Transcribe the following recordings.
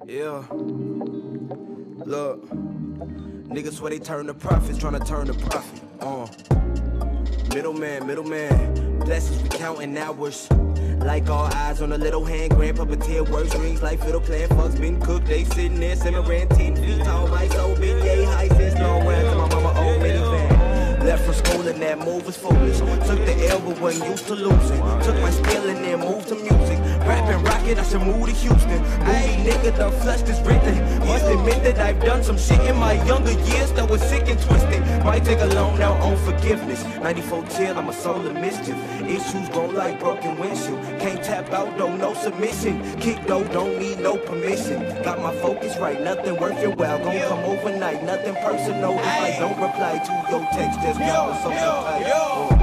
Yeah. Look. Niggas swear they turn to profits, tryna turn to profit. Middleman. Blessings, we counting hours. Like all eyes on a little hand, grand puppeteer, works rings like fiddle playing, fucks been cooked, they sitting there simmering, 10 feet tall, my soul been yay high since long run to my mama old minivan. Left from school and that move was foolish. Took the L but wasn't used to losing. Took my skill and then moved to music. Rapping rocket, I should move to Houston. Hey, nigga done flushed this written. Must admit that I've done some shit in my younger years that was sick and twisted. Might take a loan out on forgiveness. 94 till, I'm a soul of mischief. Issues grow like broken windshield. Can't tap out though, no submission. Kick though, don't need no permission. Got my focus right, nothing worth your while. Gon' come overnight, nothing personal. If I don't reply to your text, just go so tight.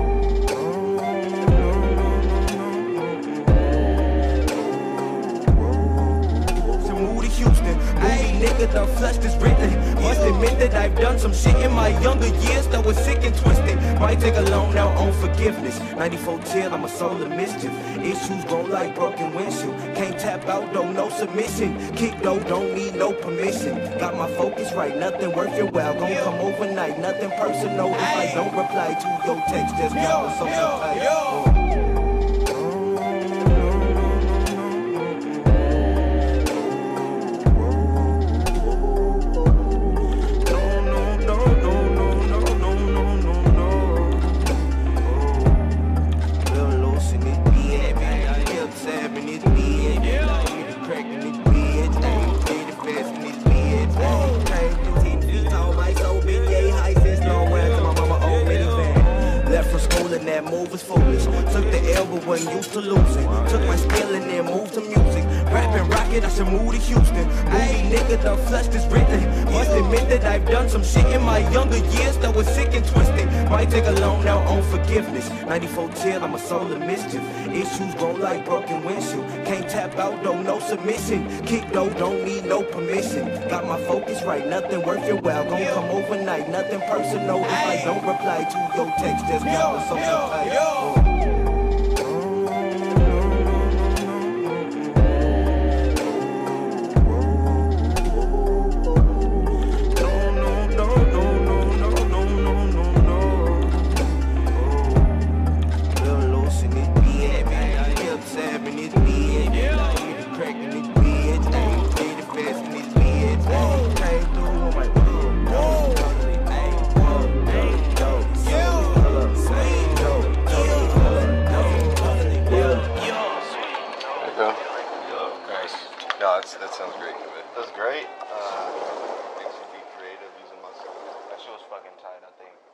Houston, hey, nigga done flushed this written. Must admit that I've done some shit in my younger years that was sick and twisted. Might take a loan out on forgiveness. 94 till, I'm a soul of mischief. Issues grow like broken windshield. Can't tap out though, no submission. Kick though, don't need no permission. Got my focus right, nothing worth your while. Gon' come overnight, nothing personal. If I don't reply to your text, just go so tight. And that move was foolish. Took the L but wasn't used to losing. Took my skill and then moved to music. Rapping rocket, I should move to Houston. Hey, nigga done flushed this written. Must admit that I've done some shit in my younger years that was sick and twisted. Might take a loan out on forgiveness. 94 till, I'm a soul of mischief. Issues grow like broken windshield. Can't tap out though, no submission. Kick though, don't need no permission. Got my focus right, nothing worth your while. Gon' come overnight, nothing personal. If I don't reply to your text, just go so tight. No, that sounds great, Kevin. That's great. Makes you be creative using muscle. That shit was fucking tight, I think.